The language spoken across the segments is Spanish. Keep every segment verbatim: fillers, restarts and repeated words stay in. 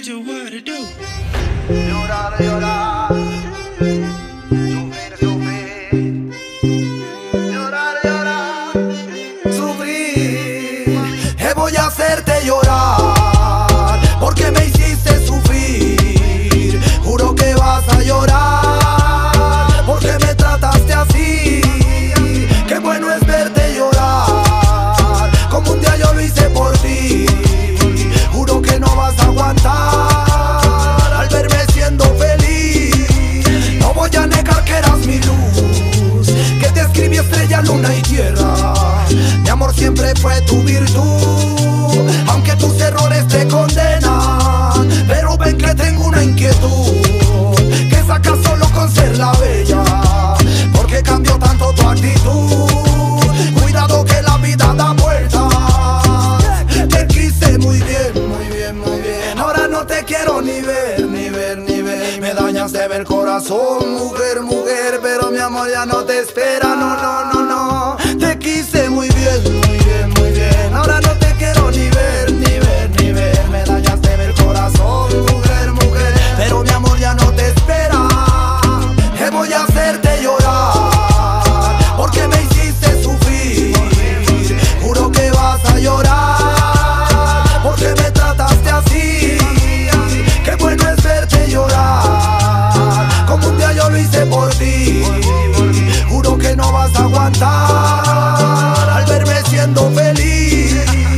told you what to do. Llorar, llorar, sufrir, sufrir, llorar, llorar, sufrir. Eh, voy a hacerte llorar porque me hiciste sufrir. Juro que vas a llorar porque me trataste así. Qué bueno es verte llorar como un día yo lo hice por ti. Juro que no vas a aguantar al verme siendo feliz. No voy a negar que eras mi luz, que te escribí estrella, luna y tierra. Mi amor siempre fue tu virtud, aunque tus errores te condenan. Pero ven que tengo una inquietud, que sacas solo con ser la bella. Porque cambió tanto tu actitud. Cuidado que la vida da vueltas. Te quise muy bien, muy bien, muy bien. Ahora no te quiero ni ver, ni ver, ni ver. Me dañas de ver corazón, mujer, mujer. Pero mi amor ya no te espera, no, no, no, no. Te quise muy bien, muy bien, muy bien. Ahora no te quiero ni ver, ni ver, ni ver. Me dañas de ver corazón, mujer, mujer. Pero mi amor ya no te espera. Que voy a hacerte llorar porque me hiciste sufrir. Juro que vas a llorar porque me trataste así. Qué bueno es verte llorar como un día yo lo hice por ti. Juro que no vas a aguantar al verme siendo feliz.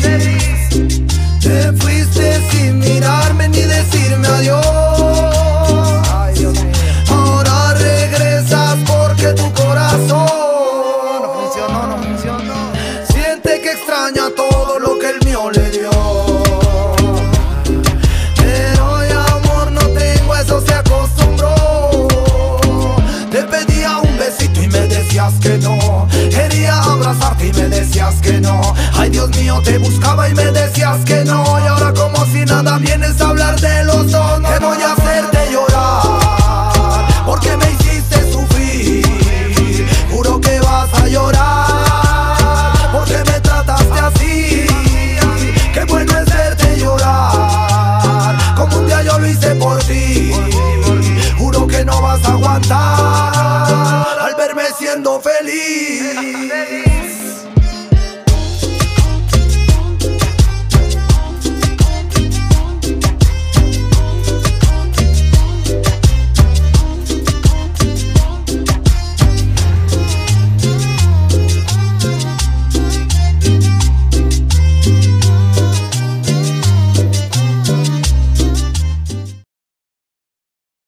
Te fuiste sin mirarme ni decirme adiós. Ahora regresas porque tu corazón no funcionó, no funcionó. Siente que extraña todo lo que el mío le dio. Pero ya amor no tengo, eso se acostumbró. Te pedía un besito y me decías que no. Quería abrazarte y me decías que no. Ay Dios mío, te buscaba y me decías que no. Y ahora como si nada vienes a hablar de los dos. Que voy a hacerte llorar porque me hiciste sufrir. Juro que vas a llorar porque me trataste así. Qué bueno es verte llorar como un día yo lo hice por ti. Juro que no vas a aguantar al verme siendo feliz.